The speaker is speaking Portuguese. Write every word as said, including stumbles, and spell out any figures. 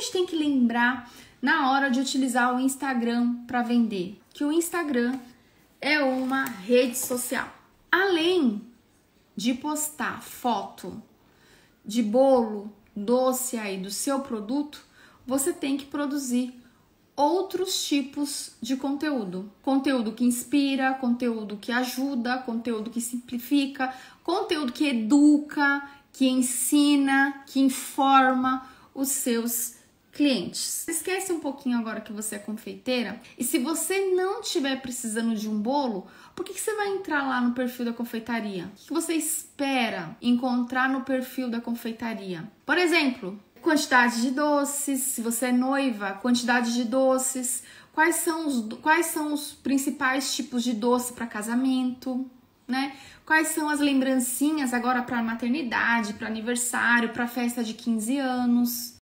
gente tem que lembrar na hora de utilizar o Instagram para vender? Que o Instagram é uma rede social. Além de postar foto de bolo, doce aí do seu produto, você tem que produzir outros tipos de conteúdo. Conteúdo que inspira, conteúdo que ajuda, conteúdo que simplifica, conteúdo que educa, que ensina, que informa os seus clientes. Esquece um pouquinho agora que você é confeiteira, e se você não estiver precisando de um bolo, por que que você vai entrar lá no perfil da confeitaria? O que você espera encontrar no perfil da confeitaria? Por exemplo, quantidade de doces, se você é noiva, quantidade de doces, quais são os, quais são os principais tipos de doce para casamento, né? Quais são as lembrancinhas agora para maternidade, para aniversário, para festa de quinze anos.